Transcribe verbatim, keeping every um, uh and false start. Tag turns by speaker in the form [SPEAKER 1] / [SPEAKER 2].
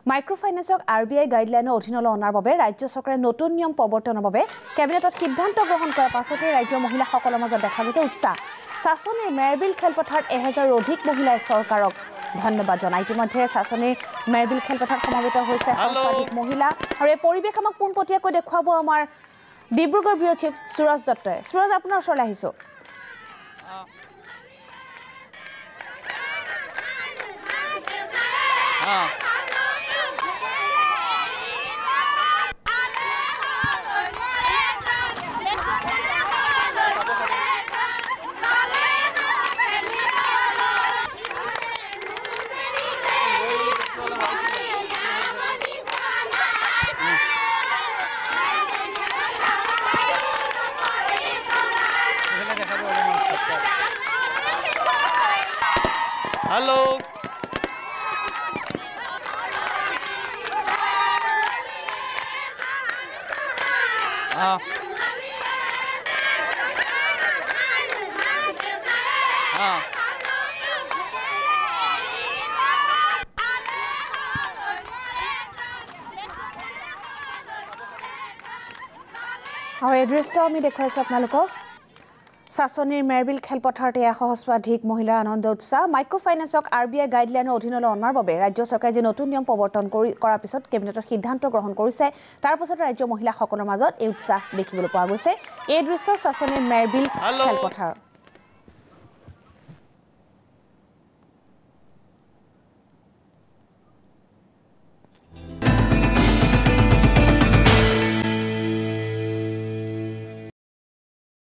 [SPEAKER 1] Micro ফাইনেন্সক RBI গাইডলাইনৰ অধীনলৈ অনাৰ বাবে ৰাজ্য চৰকাৰে নতুন নিয়ম প্ৰৱৰ্তনৰ বাবে কেবিনেটত সিদ্ধান্ত গ্ৰহণ কৰাৰ পাছতে ৰাজ্যৰ মহিলাসকলৰ মাজত দেখা গৈছে উৎসাহ শাসনীৰ মেৰবিল খেলপথাৰত এহেজাৰৰ অধিক মহিলাই চৰকাৰক ধন্যবাদ জনায় ইতিমধ্যে শাসনীৰ মেৰবিল খেলপথাৰত সমাবেত হৈছে সহস্ৰাধিক মহিলা আৰু এই পৰিৱেশ আমাক পোনপটীয়াকৈ দেখুৱাব আমাৰ ডিব্ৰুগড় ব্যুৰ চিফ সুৰজ দত্তই সুৰজ আপোনাৰ ওচৰলৈ আহিছো
[SPEAKER 2] Hello. Ah. Ah.
[SPEAKER 1] আৰু এই দৃশ্য আমি দেখুৱাইছো আপোনালোকক শাসনীৰ মেৰবিল খেলপথাৰতে সহস্ৰাধিক মহিলাৰ আনন্দ উৎসাহ মাইক্ৰ ফাইনেন্সক আৰবিআই গাইডলাইনৰ অধীনলৈ অনাৰ বাবে ৰাজ্য চৰকাৰে যে নতুন নিয়ম প্ৰৱৰ্তন কৰি কৰাৰ পিছত কেবিনেটত সিদ্ধান্ত গ্ৰহণ কৰিছে তাৰ পাছত ৰাজ্য মহিলাসকলৰ মাজত এই উৎসাহ দেখিবলৈ পোৱা গৈছে এই দৃশ্য শাসনীৰ মেৰবিল খেলপথাৰ